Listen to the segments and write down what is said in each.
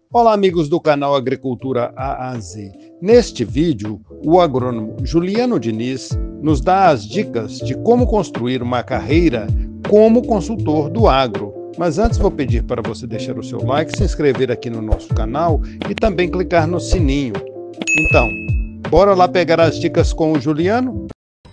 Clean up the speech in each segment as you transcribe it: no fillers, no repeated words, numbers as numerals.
Olá, amigos do canal Agricultura A a Z. Neste vídeo, o agrônomo Juliano Diniz nos dá as dicas de como construir uma carreira como consultor do agro. Mas antes vou pedir para você deixar o seu like, se inscrever aqui no nosso canal e também clicar no sininho. Então, bora lá pegar as dicas com o Juliano?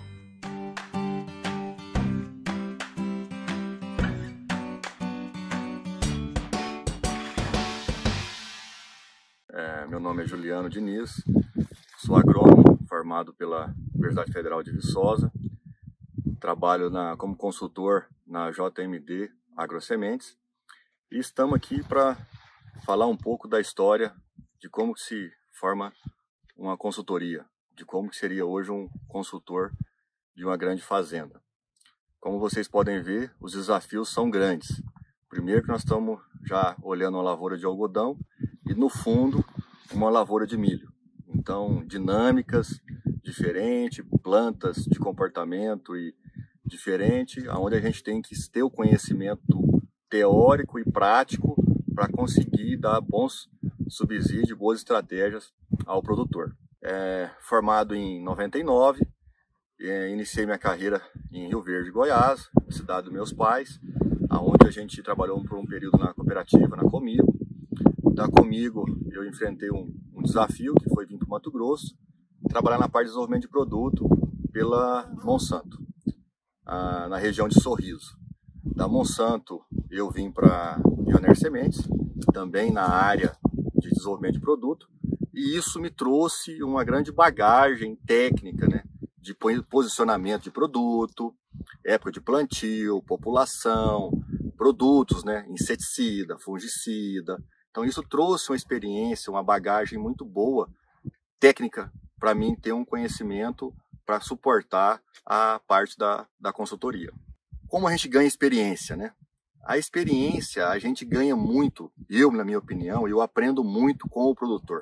Meu nome é Juliano Diniz, sou agrônomo formado pela Universidade Federal de Viçosa, trabalho como consultor na JMD Agrosementes e estamos aqui para falar um pouco da história de como se forma uma consultoria, de como seria hoje um consultor de uma grande fazenda. Como vocês podem ver, os desafios são grandes. Primeiro que nós estamos já olhando uma lavoura de algodão e no fundo uma lavoura de milho. Então, dinâmicas diferentes, plantas de comportamento e diferente, onde a gente tem que ter o conhecimento teórico e prático para conseguir dar bons subsídios, boas estratégias ao produtor. Formado em 99, iniciei minha carreira em Rio Verde, Goiás, cidade dos meus pais, onde a gente trabalhou por um período na cooperativa, na Comigo. Da Comigo eu enfrentei um desafio que foi vir para o Mato Grosso, trabalhar na parte de desenvolvimento de produto pela Monsanto, na região de Sorriso. Da Monsanto eu vim para Pioneer Sementes, também na área de desenvolvimento de produto, e isso me trouxe uma grande bagagem técnica, né, de posicionamento de produto, época de plantio, população, produtos, né, inseticida, fungicida. Então isso trouxe uma experiência, uma bagagem muito boa, técnica, para mim ter um conhecimento para suportar a parte da consultoria. Como a gente ganha experiência, né? A experiência a gente ganha muito, na minha opinião, eu aprendo muito com o produtor.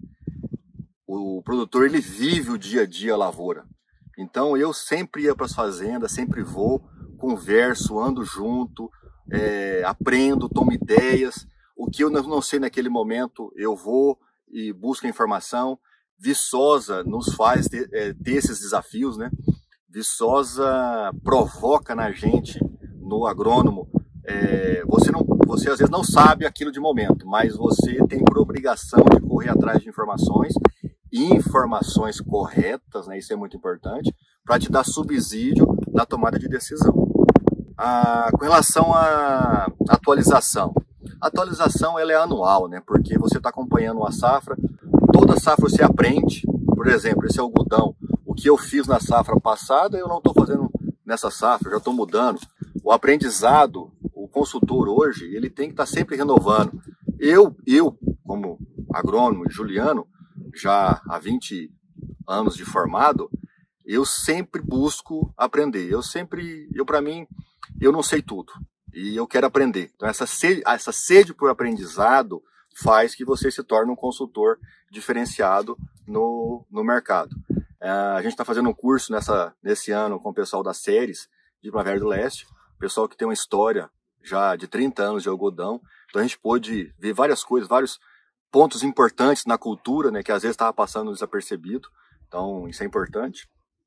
O produtor ele vive o dia a dia a lavoura. Então eu sempre ia para as fazendas, sempre vou, converso, ando junto, aprendo, tomo ideias. O que eu não sei naquele momento, eu vou e busco informação. Viçosa nos faz ter esses desafios, né? Viçosa provoca na gente, no agrônomo. Você às vezes não sabe aquilo de momento, mas você tem por obrigação de correr atrás de informações corretas, né? Isso é muito importante, para te dar subsídio na tomada de decisão. Com relação à atualização. A atualização ela é anual, né? Porque você está acompanhando uma safra, toda safra você aprende. Por exemplo, esse algodão, o que eu fiz na safra passada, eu não estou fazendo nessa safra, já estou mudando. O aprendizado, o consultor hoje, ele tem que estar sempre renovando. Eu como agrônomo, Juliano, já há 20 anos de formado, eu sempre busco aprender. Para mim, eu não sei tudo. E eu quero aprender. Então essa sede por aprendizado faz que você se torne um consultor diferenciado no mercado. A gente está fazendo um curso nesse ano com o pessoal das séries de Primavera do Leste, pessoal que tem uma história já de 30 anos de algodão. Então a gente pôde ver várias coisas, vários pontos importantes na cultura, né, que às vezes estava passando desapercebido. Então isso é importante.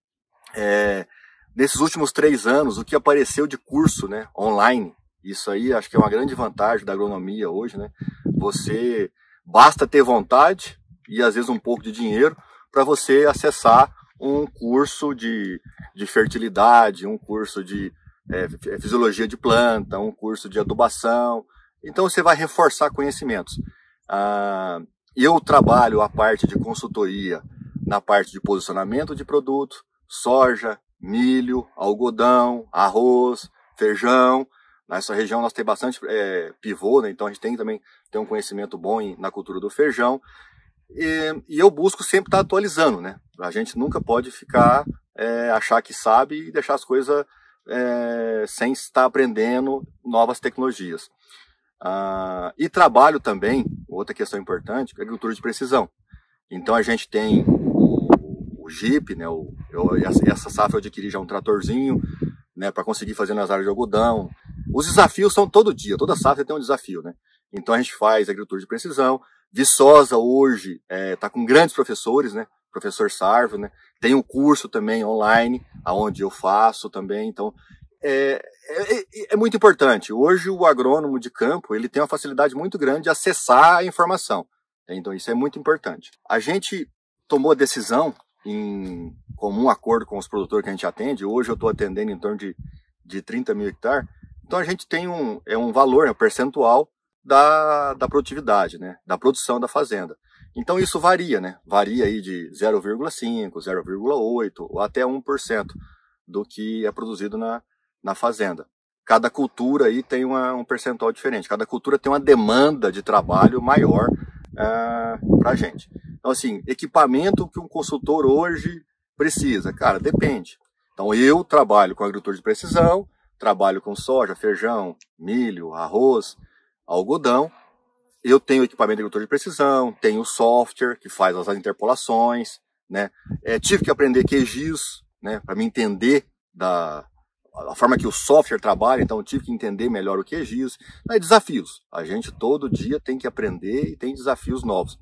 Nesses últimos 3 anos, o que apareceu de curso, né, online, isso aí acho que é uma grande vantagem da agronomia hoje, né? Você basta ter vontade e às vezes um pouco de dinheiro para você acessar um curso de fertilidade, um curso de fisiologia de planta, um curso de adubação. Então você vai reforçar conhecimentos. Eu trabalho a parte de consultoria na parte de posicionamento de produto, soja, milho, algodão, arroz, feijão. Nessa região nós temos bastante pivô, né? Então a gente tem também um conhecimento bom na cultura do feijão. E eu busco sempre estar atualizando, né? A gente nunca pode achar que sabe e deixar as coisas sem estar aprendendo novas tecnologias. E trabalho também, outra questão importante, é a agricultura de precisão. Então a gente tem o Jeep, né? Essa safra eu adquiri já um tratorzinho, né, para conseguir fazer nas áreas de algodão. Os desafios são todo dia, toda safra tem um desafio, né? Então a gente faz agricultura de precisão. Viçosa hoje está com grandes professores, né? Professor Sarvo, né? Tem um curso também online, aonde eu faço também. Então é muito importante. Hoje o agrônomo de campo ele tem uma facilidade muito grande de acessar a informação. Então isso é muito importante. A gente tomou a decisão em comum acordo com os produtores que a gente atende. Hoje eu estou atendendo em torno de 30 mil hectares. Então a gente tem um valor, um percentual da produtividade, né? Da produção da fazenda. Então isso varia, né? Varia aí de 0,5, 0,8 ou até 1% do que é produzido na fazenda. Cada cultura aí tem um percentual diferente. Cada cultura tem uma demanda de trabalho maior para a gente. Então assim, equipamento que um consultor hoje precisa, cara, depende. Então eu trabalho com agricultura de precisão, trabalho com soja, feijão, milho, arroz, algodão. Eu tenho equipamento de agricultura de precisão, tenho software que faz as interpolações, né? Tive que aprender QGIS, né, para me entender a forma que o software trabalha, então eu tive que entender melhor o QGIS. Desafios. A gente todo dia tem que aprender e tem desafios novos.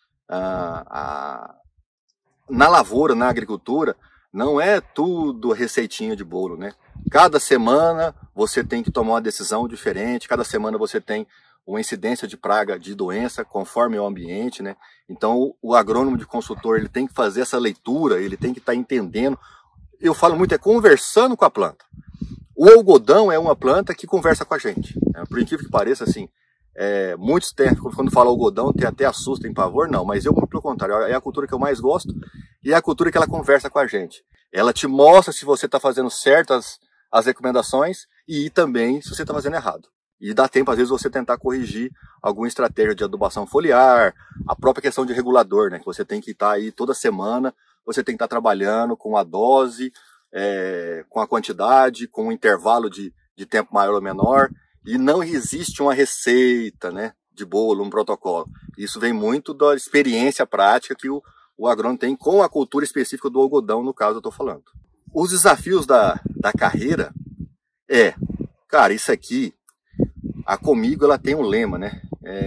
Na lavoura, na agricultura, não é tudo receitinha de bolo, né? Cada semana você tem que tomar uma decisão diferente, cada semana você tem uma incidência de praga, de doença, conforme o ambiente, né? Então o agrônomo de consultor ele tem que fazer essa leitura, ele tem que estar entendendo. Eu falo muito, conversando com a planta. O algodão é uma planta que conversa com a gente. Por incrível que pareça, assim, muitos técnicos, quando falam algodão, até assusta, tem pavor, não. Mas eu, pelo contrário, é a cultura que eu mais gosto e é a cultura que ela conversa com a gente. Ela te mostra se você está fazendo certas as recomendações e também se você está fazendo errado. E dá tempo, às vezes, você tentar corrigir alguma estratégia de adubação foliar, a própria questão de regulador, né? Que você tem que estar aí toda semana, você tem que estar trabalhando com a dose, com a quantidade, com um intervalo de tempo maior ou menor. E não existe uma receita, né, de bolo, um protocolo. Isso vem muito da experiência prática que o agrônomo tem com a cultura específica do algodão, no caso eu estou falando. Os desafios da carreira cara, isso aqui, a Comigo ela tem um lema, né?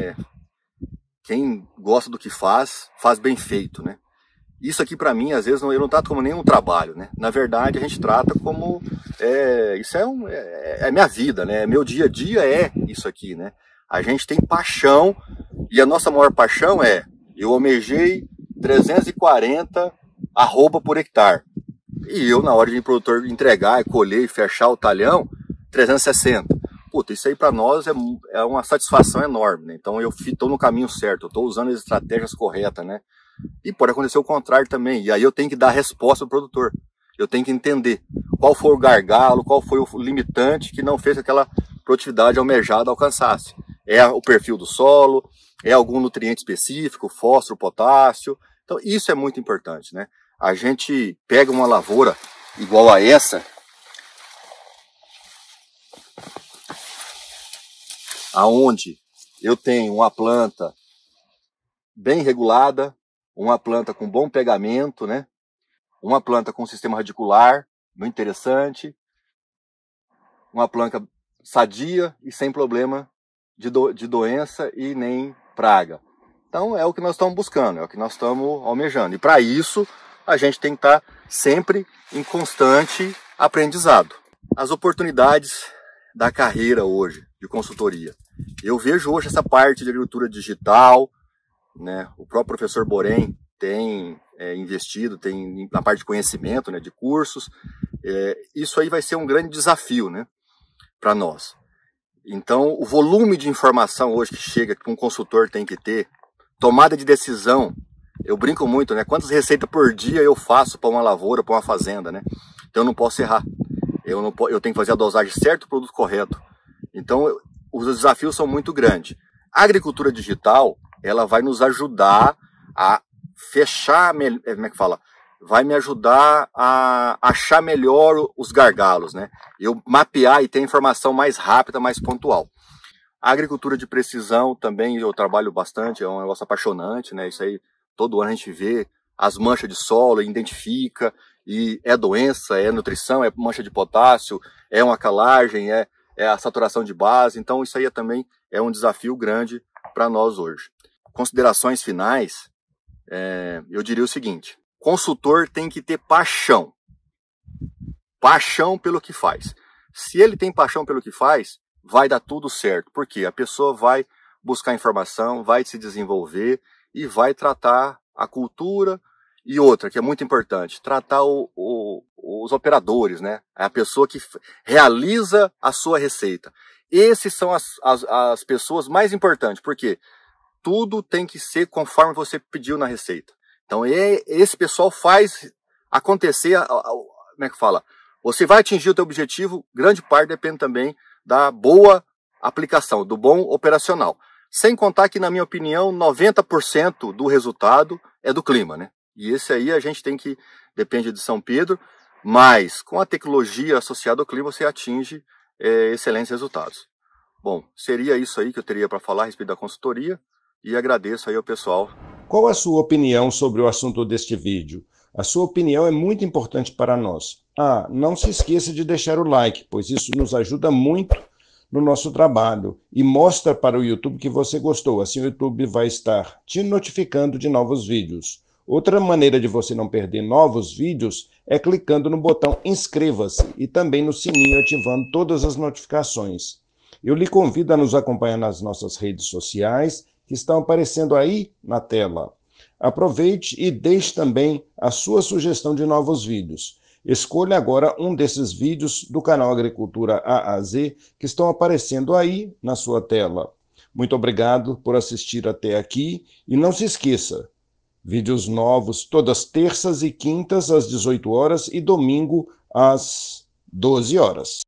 Quem gosta do que faz, faz bem feito, né? Isso aqui para mim, às vezes, eu não trato como nenhum trabalho, né? Na verdade, a gente trata como... isso é minha vida, né? Meu dia a dia é isso aqui, né? A gente tem paixão, e a nossa maior paixão eu almejei 340 arroba por hectare. E eu, na hora de produtor entregar, colher e fechar o talhão, 360. Puta, isso aí para nós é uma satisfação enorme, né? Então eu estou no caminho certo, eu estou usando as estratégias corretas, né? E pode acontecer o contrário também, e aí eu tenho que dar a resposta ao produtor. Eu tenho que entender qual foi o gargalo, qual foi o limitante que não fez aquela produtividade almejada alcançasse. É o perfil do solo, é algum nutriente específico, fósforo, potássio. Então isso é muito importante, né? A gente pega uma lavoura igual a essa, aonde eu tenho uma planta bem regulada, uma planta com bom pegamento, né? Uma planta com sistema radicular muito interessante, uma planta sadia e sem problema de doença e nem praga. Então é o que nós estamos buscando, é o que nós estamos almejando. E para isso a gente tem que estar sempre em constante aprendizado. As oportunidades da carreira hoje de consultoria. Eu vejo hoje essa parte de agricultura digital, né? O próprio professor Borém tem investido, tem na parte de conhecimento, né, de cursos. Isso aí vai ser um grande desafio, né, para nós. Então, o volume de informação hoje que chega, que um consultor tem que ter, tomada de decisão, eu brinco muito, né, quantas receitas por dia eu faço para uma lavoura, para uma fazenda, né? Então eu não posso errar. Eu tenho que fazer a dosagem certa, o produto correto. Então, os desafios são muito grandes. A agricultura digital, ela vai nos ajudar a fechar, como é que fala? Vai me ajudar a achar melhor os gargalos, né? Eu mapear e ter informação mais rápida, mais pontual. A agricultura de precisão também eu trabalho bastante, é um negócio apaixonante, né? Isso aí, todo ano a gente vê as manchas de solo, identifica, e é doença, é nutrição, é mancha de potássio, é uma calagem, a saturação de base. Então isso aí também é um desafio grande para nós hoje. Considerações finais, eu diria o seguinte: consultor tem que ter paixão pelo que faz. Se ele tem paixão pelo que faz, vai dar tudo certo, porque a pessoa vai buscar informação, vai se desenvolver e vai tratar a cultura. E outra, que é muito importante, tratar os operadores, né? A pessoa que realiza a sua receita. Esses são as pessoas mais importantes, porque tudo tem que ser conforme você pediu na receita. Então, esse pessoal faz acontecer, como é que fala? Você vai atingir o teu objetivo, grande parte depende também da boa aplicação, do bom operacional. Sem contar que, na minha opinião, 90% do resultado é do clima, né? E esse aí a gente tem que, depende de São Pedro, mas com a tecnologia associada ao clima você atinge excelentes resultados. Bom, seria isso aí que eu teria para falar a respeito da consultoria e agradeço aí ao pessoal. Qual a sua opinião sobre o assunto deste vídeo? A sua opinião é muito importante para nós. Não se esqueça de deixar o like, pois isso nos ajuda muito no nosso trabalho e mostra para o YouTube que você gostou. Assim o YouTube vai estar te notificando de novos vídeos. Outra maneira de você não perder novos vídeos é clicando no botão inscreva-se e também no sininho ativando todas as notificações. Eu lhe convido a nos acompanhar nas nossas redes sociais que estão aparecendo aí na tela. Aproveite e deixe também a sua sugestão de novos vídeos. Escolha agora um desses vídeos do canal Agricultura A a Z que estão aparecendo aí na sua tela. Muito obrigado por assistir até aqui e não se esqueça, vídeos novos todas terças e quintas às 18 horas e domingo às 12 horas.